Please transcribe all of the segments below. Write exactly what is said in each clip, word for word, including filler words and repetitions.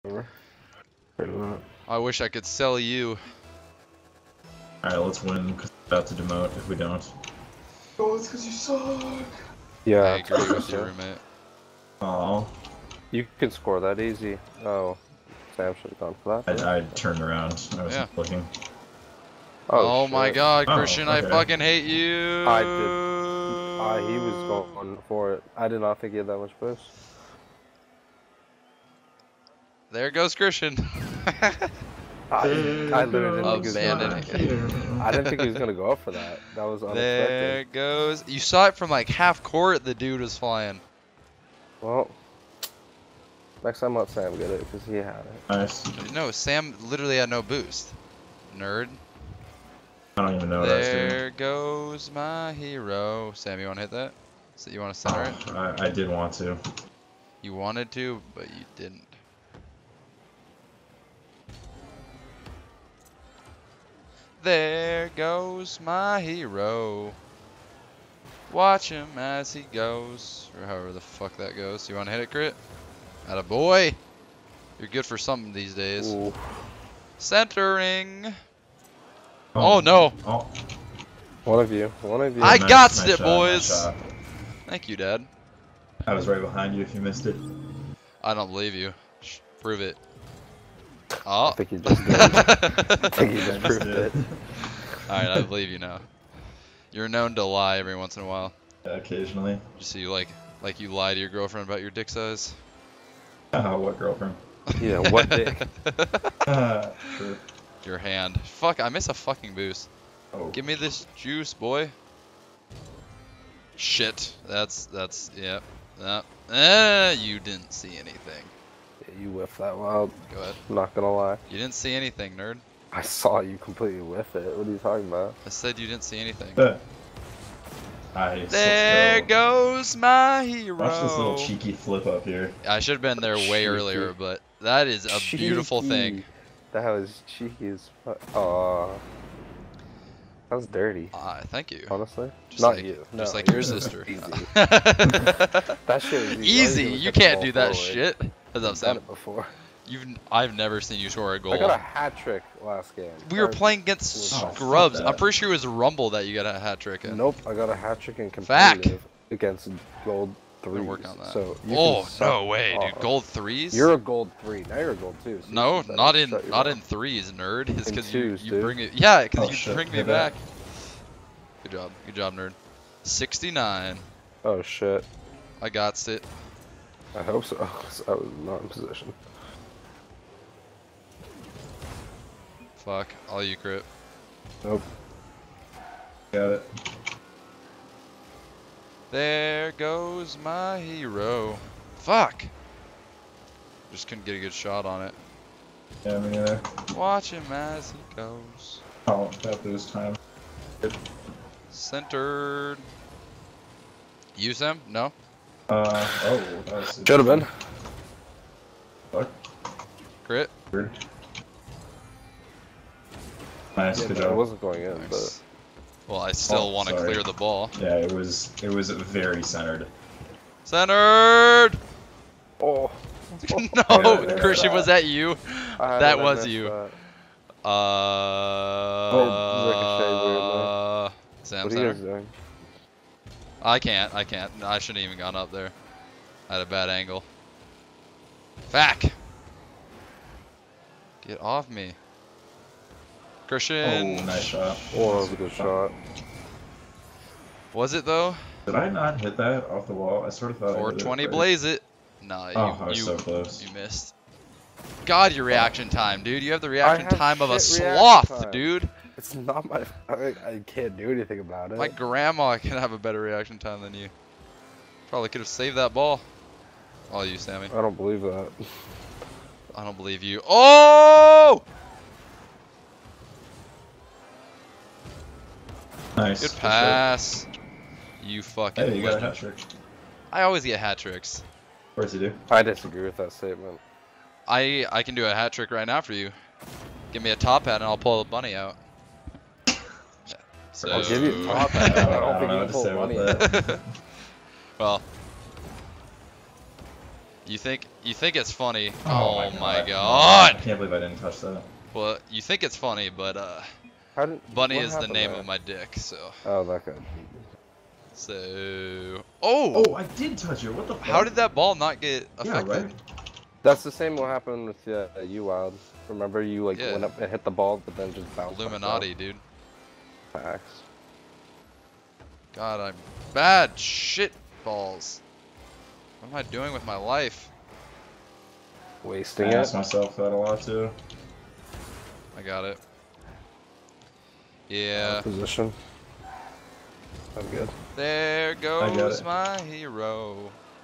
I wish I could sell you. Alright, let's win because we're about to demote if we don't. Oh, it's because you suck. Yeah, I agree with your roommate. Oh, you can score that easy. Oh, Sam should have gone for that. I, I turned around. I wasn't Yeah. looking. Oh, Oh, my shit. god, Oh, Christian, okay. I fucking hate you. I did. Uh, he was going for it. I did not think he had that much boost. There goes Christian. I, I literally didn't think he was Abandoning gonna, I didn't think he was gonna go up for that. That was There unexpected. goes. You saw it from like half court. The dude was flying. Well, next time let Sam get it because he had it. Nice. No, Sam literally had no boost. Nerd. I don't even know what I was doing. There goes my hero. Sam, you want to hit that? So you want to center it? Oh, I, I did want to. You wanted to, but you didn't. There goes my hero. Watch him as he goes. Or however the fuck that goes. You want to hit it, Crit? Atta boy. You're good for something these days. Ooh. Centering. Oh, no. Oh, One of you. One of you. I nice, got nice it, shot, boys. nice shot. Thank you, Dad. I was right behind you if you missed it. I don't believe you. Sh- Prove it. I Oh. think you just did. I think you I just just proved did. it. Alright, I believe you now. You're known to lie every once in a while. Yeah, occasionally. Just so you like, like you lie to your girlfriend about your dick size. Uh, what girlfriend? Yeah, what dick? Uh, sure. Your hand. Fuck, I miss a fucking boost. Oh. Give me this juice, boy. Shit. That's, that's, yep. Yeah. Eh, you didn't see anything. Yeah, you whiffed that wild. Go ahead. I'm not gonna lie. You didn't see anything, nerd. I saw you completely whiff it. What are you talking about? I said you didn't see anything. Uh, Nice. There Let's go. goes my hero. Watch this little cheeky flip up here. I should have been there way Cheeky. earlier, but that is a beautiful thing. Cheeky. That was cheeky as fuck. Aw. That was dirty, Uh, thank you. honestly. Just Not like, you. Just no, like your you- sister. Easy. That shit was easy. Easy. All do was You hit the can't ball do that forward. shit. What's I've up, done Sam? it before. You've I've never seen you score a goal. I got a hat trick last game. We were Or- playing against Oh, fuck scrubs. that. I'm pretty sure it was Rumble that you got a hat trick in. Nope, I got a hat trick in Fact. competitive against gold I'm three. gonna work on that. So you Oh can suck no way, dude! off. Gold threes? You're a gold three. Now you're a gold two. So you no, can not better in shut your not mouth. in threes, nerd. It's In because you twos, you dude. bring it. Yeah, because Oh, you shit. bring me Hit that. back. Good job, good job, nerd. sixty-nine. Oh shit. I got it. I hope so. 'Cause I was not in position. Fuck, all you crit. Nope. Got it. There goes my hero. Fuck. Just couldn't get a good shot on it. Yeah, me neither. Watch him as he goes. Oh, that boost time. Centered. Use him? No? Uh, oh, that was Should have been. Fuck. Crit? Weird. Nice, Yeah, good but it job. wasn't going in, Nice. Well, I still Oh, want to sorry. clear the ball. Yeah, it was it was very centered. Centered! but. Oh. No, Yeah, Christian, was that you? I had That it, I was missed you. that. Uh. Oh, Sam What are you guys center. doing? I can't. I can't. I shouldn't even gone up there. I had a bad angle. Fack. Get off me, Christian. Oh, nice shot. Oh, that was a good shot. Was it though? Did I not hit that off the wall? I sort of thought I four hit it, twenty but- blaze it. Nah, you Oh, I was you, so close. you missed. God, your reaction time, dude. You have the reaction have time of a shit reaction sloth, time. dude. It's not my. I, I can't do anything about it. My grandma can have a better reaction time than you. Probably could have saved that ball. All you, Sammy. I don't believe that. I don't believe you. Oh! Nice. Good pass. You fucking Hey, you got a legend. hat trick. I always get hat tricks. Of course you do. I disagree with that statement. I I can do a hat trick right now for you. Give me a top hat and I'll pull the bunny out. So, I'll give you a top hat. I don't think know you what can to pull say money about out. that. Well, you think you think it's funny. Oh, Oh, my my God. god. I can't believe I didn't touch that. Well, you think it's funny, but uh, How did, Bunny what is the happened name there? of my dick, so. Oh, that guy. So. Oh! Oh, I did touch it. What the fuck? How did that ball not get Yeah, affected? right? That's the same what happened with uh, you, Wild. Remember you like Yeah. went up and hit the ball, but then just bounced. back Illuminati, dude. down? Facts. God, I'm bad shit balls. What am I doing with my life? Wasting I it. asked myself that a lot too. I got it. Yeah. Position. I'm good. There got goes it. my hero.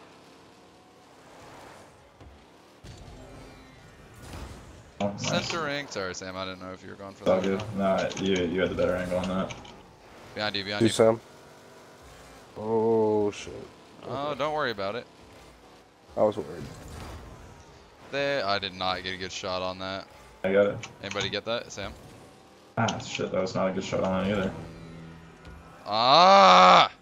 Oh, nice. Centering. Sorry, Sam. I didn't know if you were going for It's all that. good. Nah, you, you had the better angle on that. Behind you, behind Do you. Sam. Oh shit. Oh, don't worry about it. I was worried. There. I did not get a good shot on that. I got it. Anybody get that, Sam? Ah, shit, that was not a good shot on that either. Ah!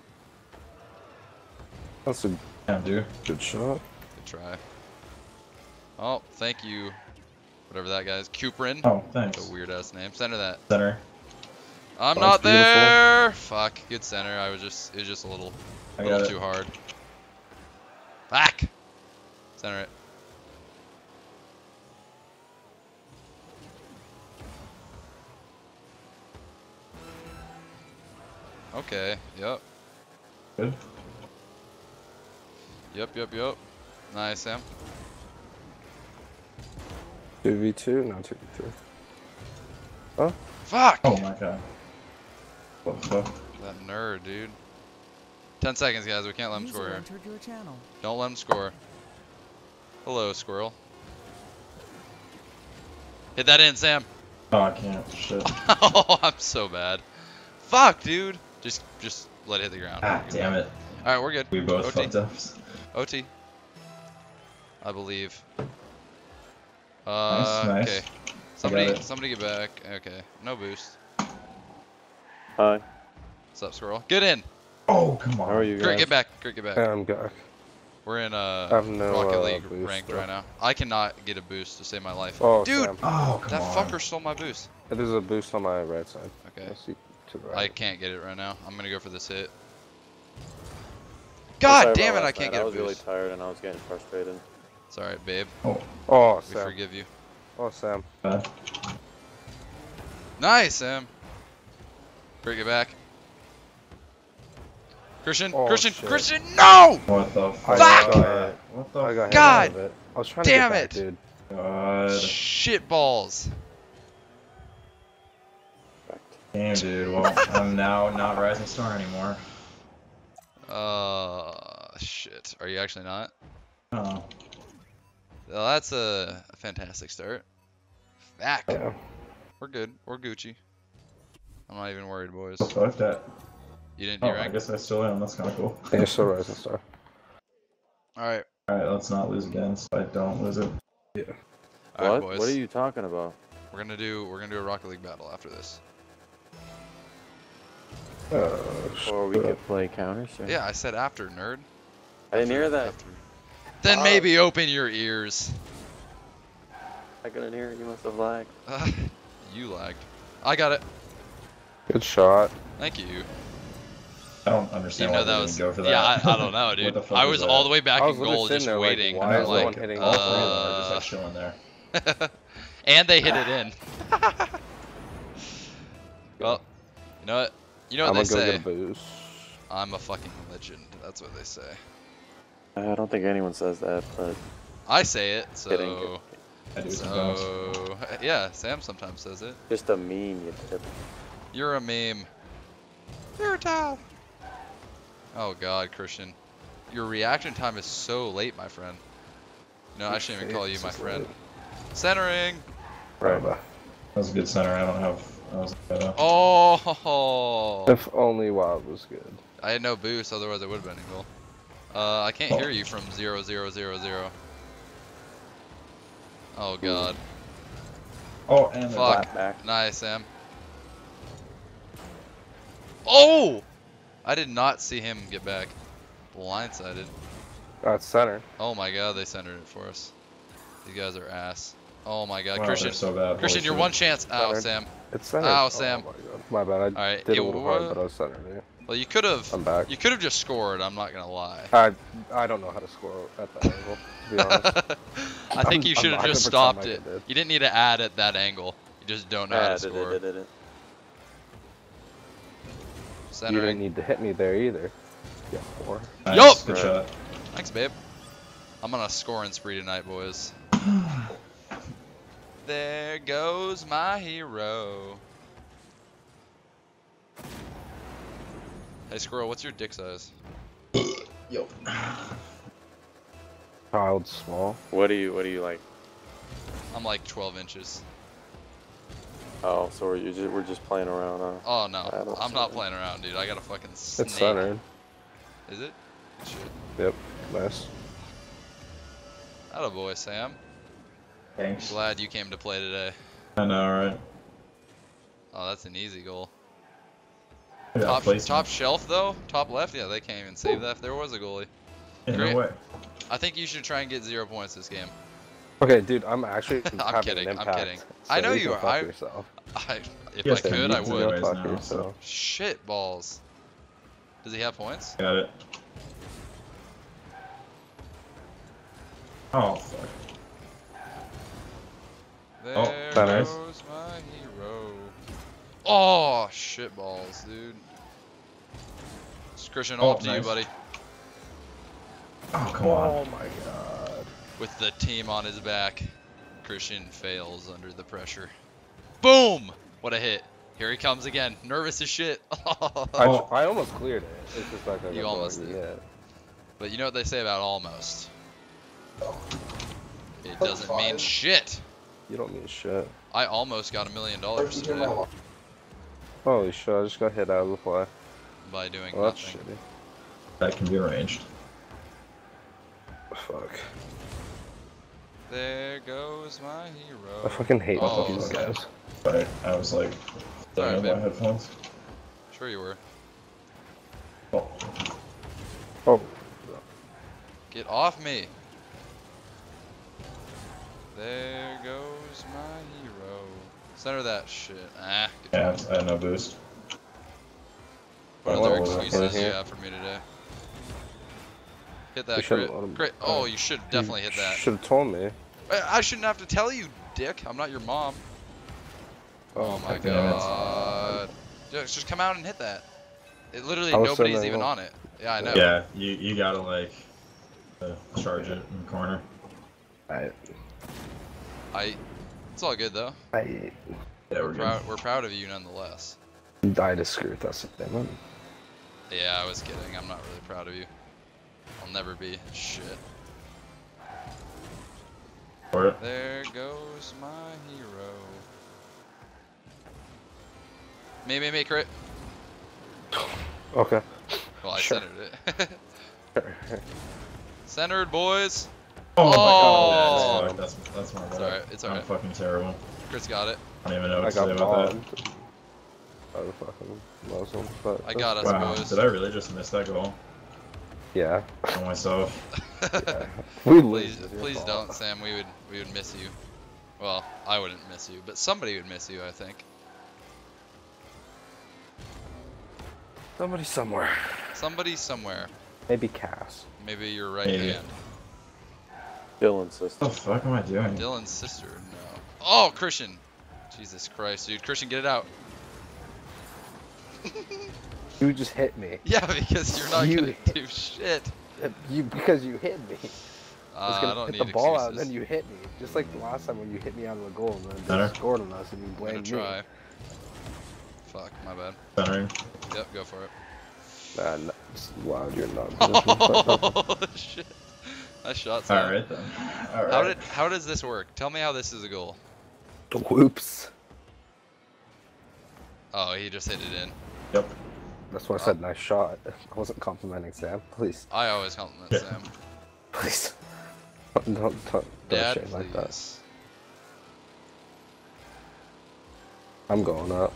That's a Damn, dude. good shot. Good try. Oh, thank you. Whatever that guy is. Cuprin. Oh, thanks. That's a weird ass name. Center that. Center. I'm Oh, not it's beautiful. there. Fuck. Good center. I was just. It was just a little. I little got too it. hard. Back. Center it. Okay. Yep. Good. Yep. Yep. Yep. Nice, Sam. two v two? No, two v three. Huh? Fuck. Oh my god. What the fuck? That nerd, dude. Ten seconds, guys. We can't let him User score here. entered your channel. Don't let him score. Hello, squirrel. Hit that in, Sam. Oh, I can't. Shit. Oh, I'm so bad. Fuck, dude. Just, just let it hit the ground. Ah, We're good. damn it. All right, we're good. We both O T. fucked up. O T. I believe. Uh, Nice, nice. okay. Somebody, it. somebody get back. Okay, no boost. Hi. What's up, squirrel? Get in. Oh, come on. How are you Grit, guys? get back. Grit, get back. Yeah, I'm back. We're in uh, I have no, Rocket uh, League boost, ranked though. right now. I cannot get a boost to save my life. Oh, Dude, Sam. Oh, come that on. fucker stole my boost. There's a boost on my right side. Okay. Let's see to the I right. can't get it right now. I'm gonna go for this hit. Sorry God about damn it! last I can't night. get I a was really boost. tired and I was getting frustrated. It's alright, babe. Oh, We Sam. forgive you. Oh, Sam. Uh, Nice, Sam. Bring it back. Christian, Oh, Christian, shit. Christian, no! what the I fuck? Fuck! got, What the I got hit God out of it. I was trying damn to get it. back, dude. God. Shit balls. Damn, dude. Well, I'm now not Rising Star anymore. Uh, shit. Are you actually not? Oh. Well, that's a, a fantastic start. Back. Yeah. We're good. We're Gucci. I'm not even worried, boys. The fuck that? You didn't Oh, do I rank? guess I still am. That's kind of cool. Yeah, you're still Rising Star. Alright. Alright, let's not lose again so I don't lose it. Alright, what? boys. What are you talking about? We're gonna do we're gonna do a Rocket League battle after this. Oh, Or we shit. could play counter strike. Yeah, I said after, nerd. I didn't hear After- that. after. Then Uh, maybe open your ears. I couldn't hear it. You must have lagged. Uh, you lagged. I got it. Good shot. Thank you. I don't understand Even why though that they was didn't go for that. yeah, I, I don't know, What dude. the fuck I was was all that? the way back I in was literally goal, sitting just there like, waiting. why I'm is no like, one hitting all all three of three them are of just uh, like chilling there. and they hit it in. Well, you know what? You know I'm what they gonna go say. get a boost. I'm a fucking legend. That's what they say. I don't think anyone says that, but I say it, Kidding. so I do sometimes. so yeah. Sam sometimes says it. just a meme, you tip. You're a meme. You're a towel. Oh God, Christian, your reaction time is so late, my friend. No, I shouldn't even call you my friend. Centering. Right. That was a good center. I don't have. I was. Uh, Oh. If only Wild was good. I had no boost, otherwise I would have been in goal. Uh, I can't Oh. hear you from zero zero zero zero. Oh God. oh, and they're Fuck. back. Back. Nice, Sam. Oh! I did not see him get back. Blindsided. That's center. Oh my god, they centered it for us. These guys are ass. Oh my god, Wow, Christian. they're so bad. Christian, Holy you're shit. one chance. Ow, Centered. Sam. It's centered. Ow, Oh Sam. my god. My bad. I Alright, did it a little hard, wa- but I was centered. Yeah. Well, you could have. I'm back. You could have just scored. I'm not gonna lie. I I don't know how to score at that angle, to be honest. I think I'm- you I'm should have not just gonna pretend stopped like it. I did. You didn't need to add at that angle. You just don't know how Yeah, to I did, score. it, did, it, did. You Centering. didn't need to hit me there either. Yeah, four. Nice, Yup. Good Right. shot. Thanks, babe. I'm on a scoring spree tonight, boys. There goes my hero. Hey, Squirrel, what's your dick size? Yup. Child small. What do you, what do you like? I'm like twelve inches. Oh, so we're, you just, we're just playing around, huh? Oh no, I don't I'm see not it. playing around, dude. I got a fucking snake. It's centered. Is it? Good shit. Yep. Nice. Attaboy, Sam. Thanks. Glad you came to play today. I know, right? Oh, that's an easy goal. Yeah, Top, placement. top shelf though, top left. Yeah, they can't even save that if there was a goalie. Yeah, great. no way. I think you should try and get zero points this game. Okay, dude, I'm actually I'm having kidding, an I'm impact. kidding. So I know you you can are, fuck I- yourself. I, if Yes, I they could, need I to would. do Go it. fuck now, so- yourself. Shit balls. Does he have points? Got it. Oh, fuck. There Oh, nice. goes my hero. Oh, shit balls, dude. It's Christian, all Oh, up to you, nice. buddy. Oh, come on. Oh my god. With the team on his back, Christian fails under the pressure. Boom! What a hit. Here he comes again. Nervous as shit. I, Oh. I almost cleared it. It's just like I You got almost lucky, did. Yeah. But you know what they say about almost? It That's doesn't mean fine. shit. You don't mean shit. I almost got a million dollars First, you hear today my- Holy shit, I just got hit out of the play. by doing Well, that's nothing. shitty. That can be arranged. Fuck. There goes my hero. I fucking hate Oh, these okay. guys. But I was like, Sorry, sorry, my babe. headphones. Sure you were. Oh, Oh. Get off me. There goes my hero. Center that shit. Ah, good yeah, job. I had no boost. What Oh, other well, excuses right do you here. have for me today? Hit that You should've crit. let him- Crit. Oh, you should definitely hit that. Should have told me. I, I shouldn't have to tell you, dick. I'm not your mom. Oh my God damn it. god. Just, just come out and hit that. It literally I was nobody's sending even one. on it. Yeah, I know. Yeah, you you gotta like uh, charge it in the corner. I. I. It's all good though. I. Yeah, We're we're good. proud. We're proud of you nonetheless. I just screwed that thing. Yeah, I was kidding. I'm not really proud of you. I'll never be. Shit. For it. There goes my hero. Me, me, me, crit. Okay. Well, I Sure. centered it. Centered, boys. Oh, my Oh. god, yeah, that's that's my bad. It's alright, it's I'm alright. fucking terrible. Crit's got it. I don't even know I what to say got about that. bombed. By the fucking Muslim, but I got us, Wow, boys. did I really just miss that goal yeah. on myself? yeah. We Please, lose. it's your please fault. don't, Sam. We would, we would miss you. Well, I wouldn't miss you, but somebody would miss you, I think. Somebody somewhere. Somebody somewhere. Maybe Cass. Maybe your right Maybe. hand. Dylan's sister. What the fuck am I doing? Dylan's sister. No. Oh, Christian. Jesus Christ, dude. Christian, get it out. You just hit me. Yeah, because you're not You- gonna do shit. You because you hit me. Uh, I was I gonna don't hit need the ball out, and excuses. then you hit me, just like the last time when you hit me out of the goal, and then Better. they scored on us, and you I'm gonna blamed me. try. Fuck, my bad. Centering. Yep, go for it. Nah, no, it's loud. You're not. Oh shit! Nice shot, Sam. Alright then. Alright. How did how does this work? Tell me how this is a goal. Whoops. Oh, he just hit it in. Yep. That's why I said nice shot. I wasn't complimenting Sam. Please, I always compliment Yeah. Sam. please. Don't don't, don't Dad, shit like that. please. I'm going up.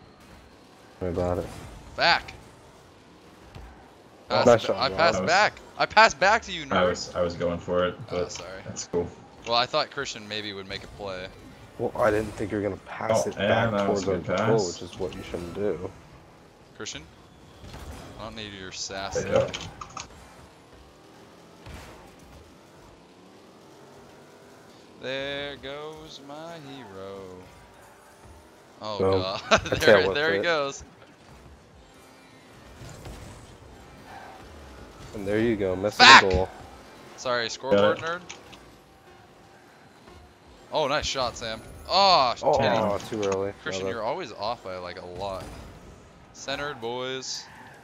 Worry about it. Back. Oh, Pass nice it- shot, I John. passed That was- back. I passed back to you, I nerd. was I was going for it, but Oh, sorry. that's cool. Well, I thought Christian maybe would make a play. Well, I didn't think you were gonna pass Oh, it and back that was towards a our good goal, pass. which is what you shouldn't do. Christian? I don't need your sass. There you there. go. There goes my hero. Oh Boom. god, I there, can't whip there he it. goes. And there you go, missing Back! the goal. Sorry, scoreboard nerd. Oh, nice shot, Sam. Oh, Oh, Teddy. too early. Christian, No, you're always off by like a lot. Centered, boys.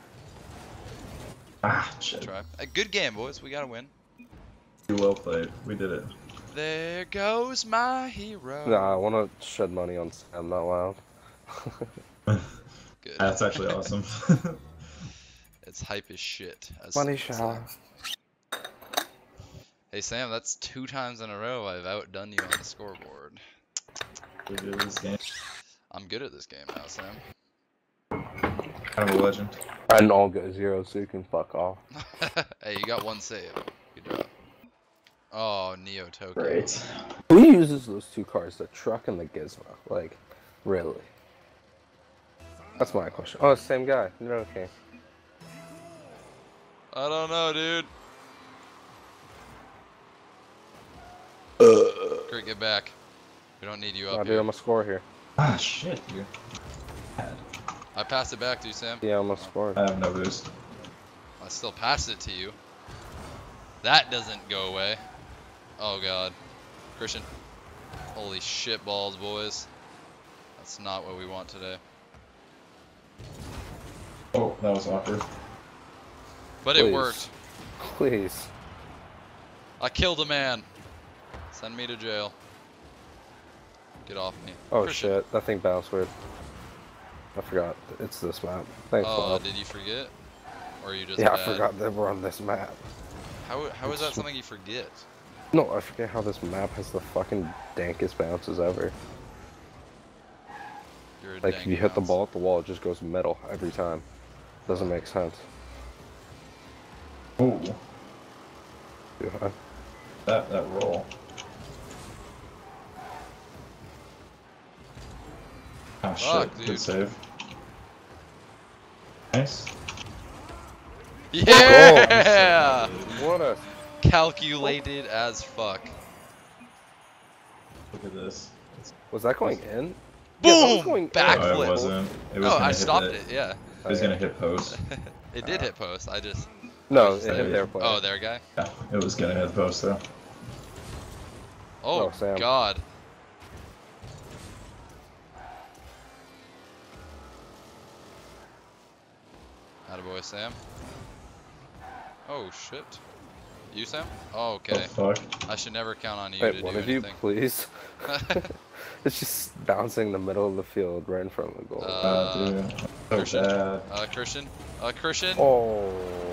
Ah, shit. Try. A good game, boys. We gotta win. Too well played. We did it. There goes my hero. Nah, I want to shed money on Sam, not loud. Good. That's actually awesome. It's hype as shit. As Money Sam shower. said. Hey Sam, that's two times in a row I've outdone you on the scoreboard. We did this game. I'm good at this game now, Sam. Kind of a legend. And all go zero, so you can fuck off. Hey, you got one save. Good job. Oh, Neo Tokyo. Great. Who uses those two cars, the truck and the gizmo? Like, really? That's my question. Oh, same guy. You're okay. I don't know, dude. Kurt, get back. We don't need you Nah, up dude, here. I'm a score here. Ah, shit, dude. Bad. I passed it back to you, Sam. Yeah, I'm a score. I have no boost. I still passed it to you. That doesn't go away. Oh god. Christian. Holy shit balls, boys. That's not what we want today. Oh, that was awkward. But Please. it worked. Please. I killed a man. Send me to jail. Get off me. Oh Christian. shit, that thing bounced weird. I forgot. It's this map. Thanks, Oh, Bob. did you forget? Or are you just Yeah, bad? I forgot that we're on this map. How, how is that It's- something you forget? No, I forget how this map has the fucking dankest bounces ever. You're a Like, dang if you hit the bounce. ball at the wall, it just goes metal every time. Doesn't make sense. Oh, Dude, I- that that roll. Ah, shit. Fuck, dude. Good save. Nice. Yeah! What a... Calculated as fuck. Look at this. Was that going in? Yeah, that was Boom! going in. Back Oh, flip. it wasn't. It was No, gonna I hit stopped the- it, yeah. It was gonna hit post. It did hit post, I just... No, Just it hit like- their player. Oh, there, guy? Yeah, it was gonna hit the post though. Oh, Oh, Sam. god. Attaboy, Sam. Oh, shit. You, Sam? Oh, okay. Oh, fuck. I should never count on you Wait, to one do of you, anything. please. It's just bouncing in the middle of the field, right in front of the goal. Uh, Uh, dude. So Christian? bad. Uh, Christian? Uh, Christian? oh,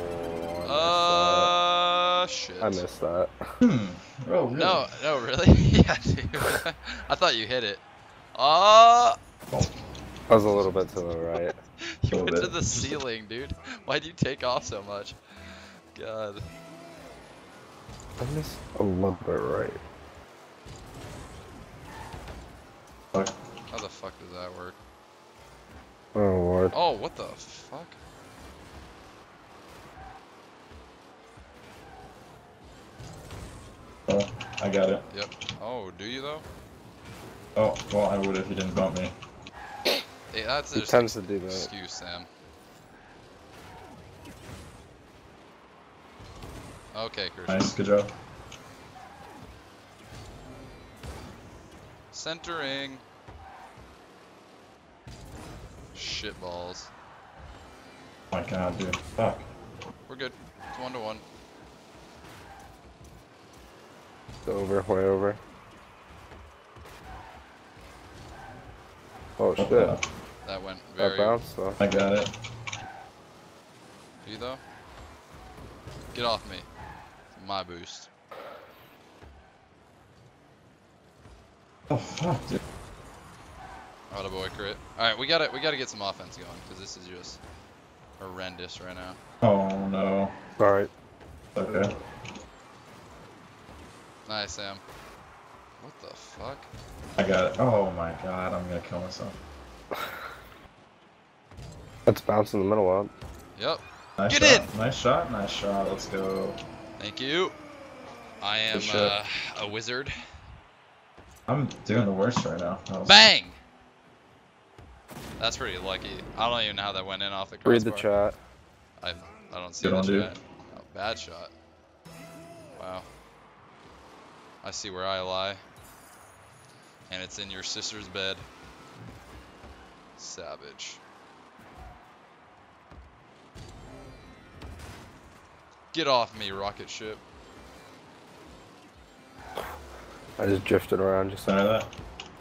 Uh, shit. I missed that. I missed that. Hmm. Oh, really? No, no, really? Yeah, dude. I thought you hit it. Uh, I was a little bit to the right. you Little went to bit. the ceiling, dude. Why'd you take off so much? God. I missed a little bit right. Fuck. How the fuck does that work? Oh lord. Oh, what the fuck? Oh, I got it. Yep. Oh, do you though? Oh, well, I would if you didn't bump me. Hey, that's He just tends an to do that. excuse, Sam. Okay, Christian. Nice, good job. Centering. Shitballs. Oh my god, dude. Fuck. We're good. It's one to one. It's over, way over. Oh What shit. the- That went That very. bounced though. I got it. Do you though? Get off me. It's my boost. Oh, fuck, dude. Attaboy crit. Alright, we gotta we gotta get some offense going, because this is just horrendous right now. Oh, no. Alright. Okay. Nice, Sam. What the fuck? I got it. Oh my god, I'm gonna kill myself. Let's bounce in the middle up. Yep. Nice Get shot. Nice shot. Nice shot. Let's go. Thank you. I am Good shot. uh, a wizard. I'm doing the worst right now. That was- Bang! That's pretty lucky. I don't even know how that went in off the crossbar. Read the chat. I, I don't see Good the one, dude. chat. Oh, bad shot. Wow. I see where I lie. And it's in your sister's bed. Savage. Get off me, rocket ship. I just drifted around just Center that.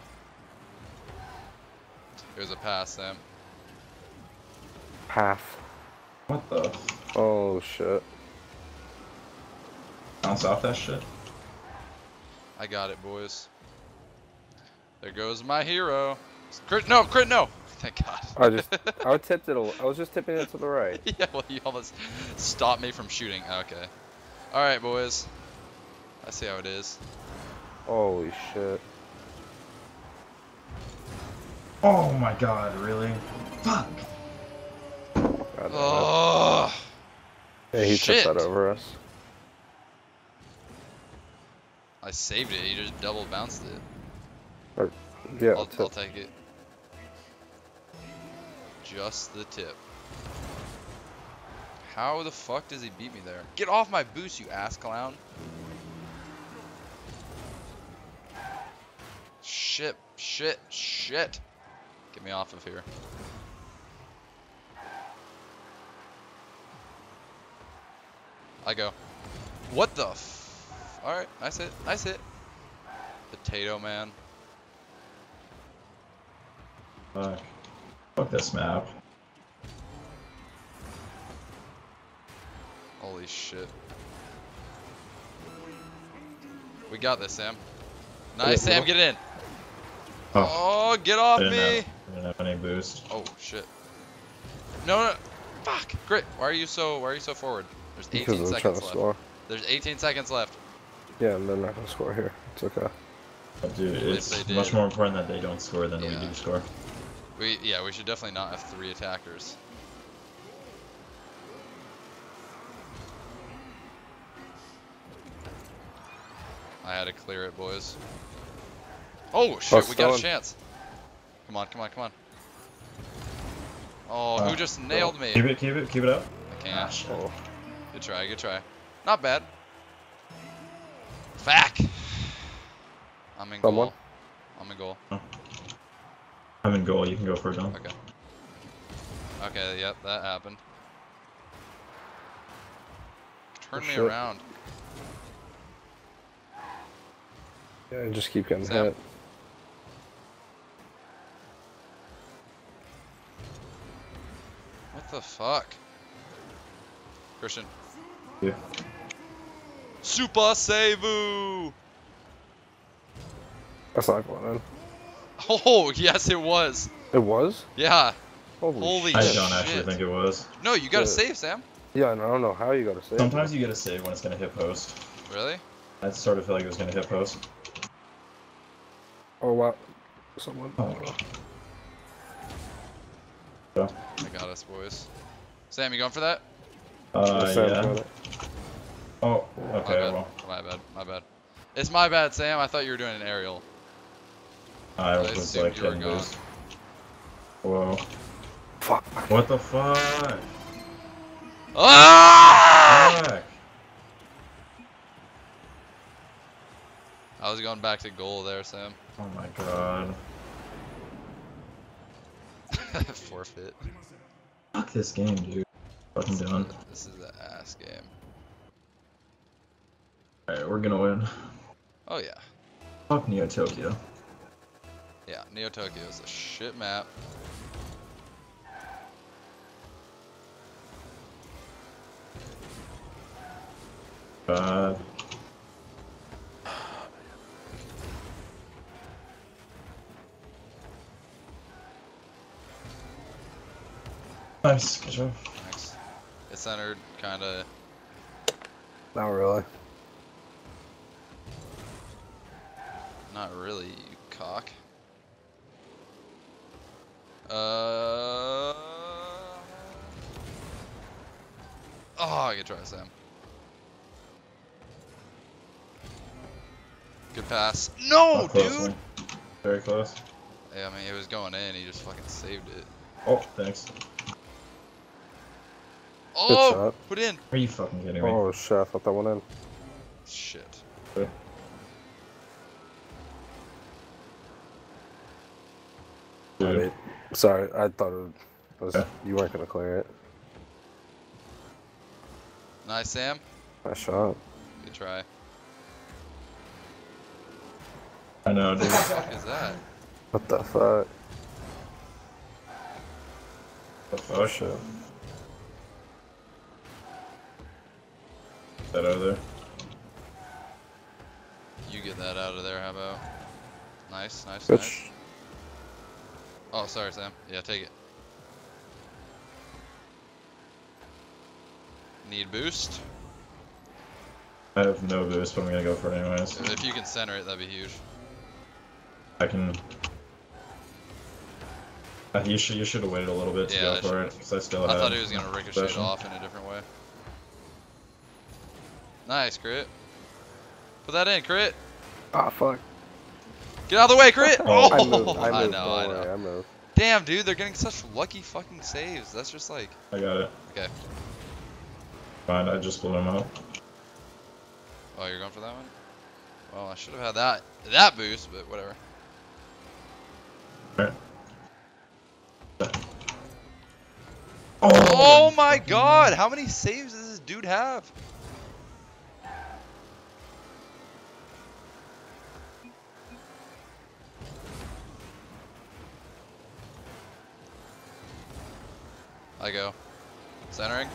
There's a pass, Sam. half. What the? Oh shit. Bounce off that shit. I got it, boys. There goes my hero. Crit, no, crit, no. Thank God. I just, I tipped it. A, I was just tipping it to the right. Yeah, well, you almost stopped me from shooting. Okay. All right, boys. I see how it is. Holy shit. Oh my god, really? Fuck. God damn it. Oh, Yeah, he shit. took that over us. I saved it. You just double bounced it. Or, yeah, I'll, tip. I'll take it. Just the tip. How the fuck does he beat me there? Get off my boost, you ass clown. Shit, shit, shit. Get me off of here. I go. What the f- Alright, nice hit, nice hit. Potato man. Fuck. Fuck this map. Holy shit. We got this, Sam. Nice, Sam, get in. Oh, Oh, get off I didn't, me. have, I didn't have any boost. Oh shit. No, no. Fuck. Grit. Why are you so? Why are you so forward? There's Because eighteen they're trying seconds to left. score. There's eighteen seconds left. Yeah, and they're not gonna score here. It's okay. But dude, If it's they much did. more important that they don't score than we Yeah. do score. We yeah. We should definitely not have three attackers. I had to clear it, boys. Oh shit! we got a Stolen. chance. Come on, come on, come on. Oh, Uh, who just nailed me? Keep it, keep it, keep it up. I can't. Ah, shit. Oh, Good try, good try. Not bad. Fack. I'm in Someone? goal. I'm in goal. I'm in goal. You can go for a dunk. Okay. Okay, yep, that happened. Turn Oh, me shit. around. yeah, and just keep getting Sam. hit. What the fuck? Christian. Yeah. Super Seivu! That's not going in. Oh, yes, it was. It was? Yeah. Holy, Holy I shit. don't actually shit. think it was. No, you gotta Yeah. save, Sam. Yeah, and I don't know how you gotta save. Sometimes you get a save when it's gonna hit post. Really? I sort of feel like it was gonna hit post. Oh wow. Someone. Oh. So, I got us, boys. Sam, you going for that? uh, Sam yeah. got it. Oh, My okay, bad. well. My bad. My bad. It's my bad, Sam. I thought you were doing an aerial. I I was assumed like you were getting gone. boost. Whoa. Fuck. What the fuck? Ah! Fuck. I was going back to goal there, Sam. Oh my god. Forfeit. Fuck this game, dude. Fucking done. This is an ass game. Alright, we're gonna win. Oh yeah. Fuck Neo Tokyo. Yeah, Neo Tokyo is a shit map. Uh, nice, good job. Thanks. It's centered, kinda. Not really. Not really, you cock. Uh. Oh, I can try Sam. Good pass. No, Oh, close dude. one. Very close. Yeah, I mean, it was going in. He just fucking saved it. Oh, thanks. Oh, shot. put in. Are you fucking kidding me? Oh shit! I thought that went in. Shit. Okay. Dude. Wait, sorry, I thought it was Okay. you weren't gonna clear it. Nice, Sam. Nice shot. Good try. I know, dude. What the fuck is that? What the fuck? What the Oh fuck? shit. That over there. You get that out of there, how about? Nice, nice, Good. nice. sh- Oh, sorry, Sam. Yeah, take it. Need boost? I have no boost, but I'm gonna go for it anyways. If you can center it, that'd be huge. I can. Uh, you should you should have waited a little bit to Yeah, go I for it, because I still I have. thought he was gonna ricochet it possession. off in a different way. Nice, crit. Put that in, crit. Ah fuck. Get out of the way, crit! Oh, Oh, I moved. I I moved. know, Don't I worry, know. I moved. Damn, dude, they're getting such lucky fucking saves. That's just like, I got it. okay. Fine, I just blew him up. Oh, you're going for that one? Well, I should have had that that boost, but whatever. Alright. Oh my god, how many saves does this dude have? I go. Centering.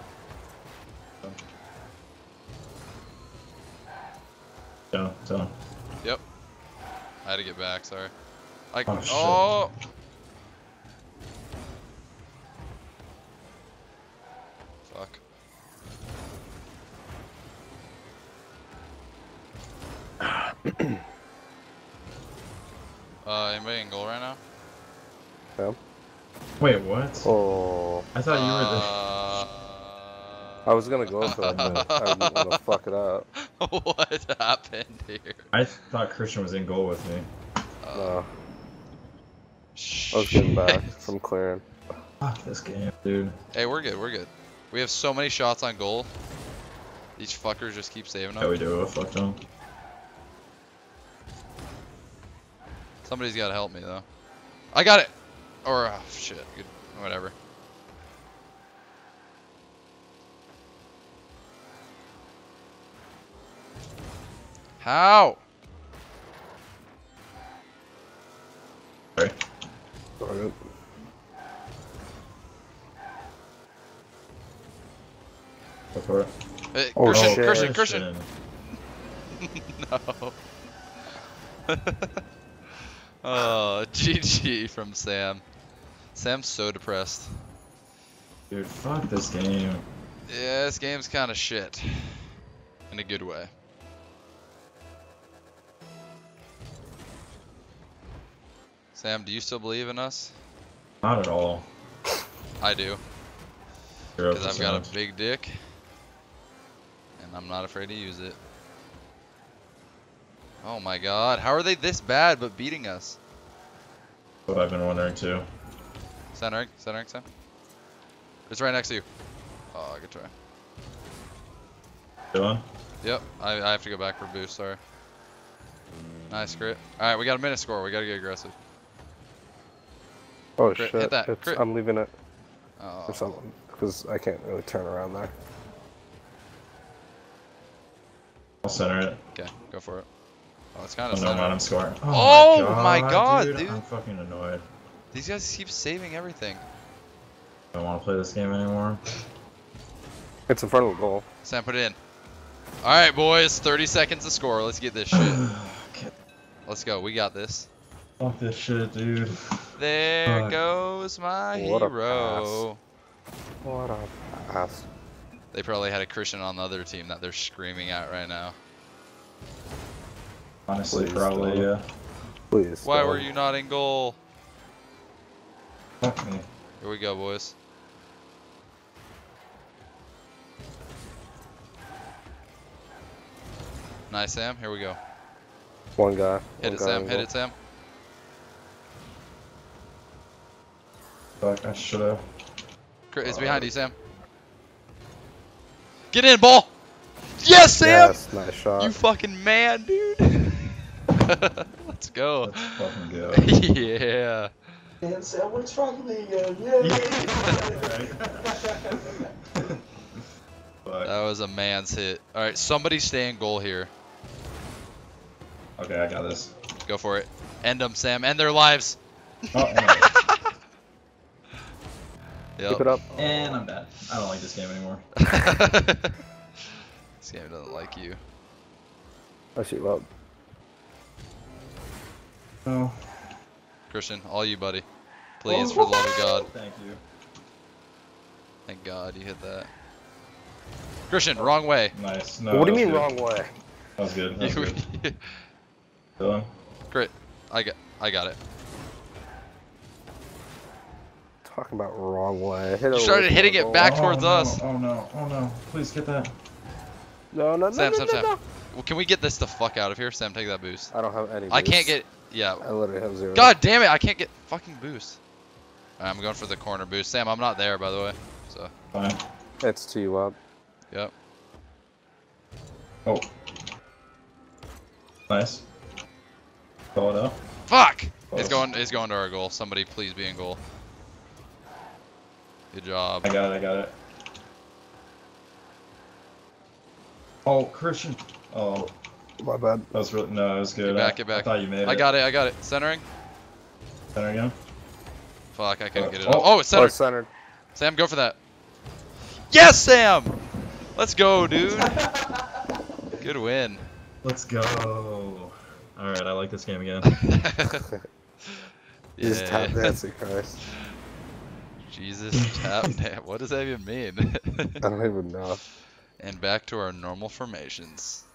Down, down. Yep. I had to get back, sorry. I Oh, shit. oh. Fuck. uh, anybody in goal right now? Yeah. Wait, what? Oh. I thought you were Uh, I was gonna go for it, but I didn't want to fuck it up. What happened here? the. I thought Christian was in goal with me. Uh, No. I was getting back shit. from clearing. Fuck this game, dude. Hey, we're good, we're good. We have so many shots on goal. These fuckers just keep saving Yeah, them. we do. Fuck them. Somebody's gotta help me though. I got it! Or, oh, shit, good, whatever. How? Sorry. All good. Go for it. Hey, Oh, Christian, shit. Christian, Christian! No. Oh, G G from Sam. Sam's so depressed. Dude, fuck this game. Yeah, this game's kind of shit. In a good way. Sam, do you still believe in us? Not at all. I do. Zero Because I've got a percent. big dick. And I'm not afraid to use it. Oh my god, how are they this bad but beating us? What I've been wondering too. Centering, centering, Sam. It's right next to you. Oh, good try. Dylan? Yep, I, I have to go back for boost, sorry. Nice crit. Alright, we got a minute score, we gotta get aggressive. Oh Crit, shit! hit that, It's, crit. I'm leaving it Oh. for someone because I can't really turn around there. I'll center it. Okay, go for it. Oh, it's kind Oh of no, man, I'm scoring. Oh my god, dude, dude. I'm fucking annoyed. These guys keep saving everything. I don't want to play this game anymore. It's in front of the goal. Sam, put it in. Alright, boys, thirty seconds to score. Let's get this shit. Okay. Let's go, we got this. Fuck this shit, dude. There Fuck. goes my What a hero. What a pass! They probably had a Christian on the other team that they're screaming at right now. Honestly, Please probably, don't. yeah. Please. Why don't. were you not in goal? Fuck me. Here we go, boys. Nice, Sam. Here we go. One guy. Hit one it, guy Sam. on Hit goal. it, Sam. Fuck, I should've. Crit is behind you, Sam. Get in, ball. Yes, Sam. Yes, nice shot. You fucking man, dude. Let's go. Let's fucking go. Yeah. And sandwich fucking me again. Yeah. Fuck. That was a man's hit. All right, somebody stay in goal here. Okay, I got this. Go for it. End them, Sam. End their lives. Oh, and, Yep. Keep it up. and I'm dead. I don't like this game anymore. This game doesn't like you. I shoot up. Oh, Christian, all you, buddy. Please, for the love of God. thank you. Thank God you hit that. Christian, wrong way. Nice. No, What do that you mean was wrong way? good. That was good. That was You- good. Dylan? Crit. I got. I got it. Talking about wrong way. Hit You it started away from hitting the it goal. back oh, towards no, us. Oh no, oh no. Please get that. No, no, no, Sam, no, Sam, no, Sam. no. Well, can we get this the fuck out of here? Sam, take that boost. I don't have any. I can't boost. get. Yeah. I literally have zero. God damn it! I can't get fucking boost. Alright, I'm going for the corner boost. Sam, I'm not there, by the way. So. Fine. It's two up. Yep. Oh. Nice. Call it out. Fuck! It's Close. going. It's going to our goal. Somebody, please be in goal. Good job. I got it, I got it. Oh, Christian. Oh, My bad. that was really, no, it was good. Get back, I, get back. I thought you made it. I got it. I got it. Centering. Center again. Fuck! I couldn't Uh, get it. Up. oh. Oh, it's Oh, centered. centered. Sam, go for that. Yes, Sam. Let's go, dude. Good win. Let's go. Alright, I like this game again. You just tap Yeah. dancing, Christ. Jesus, tap dance. What does that even mean? I don't even know. And back to our normal formations.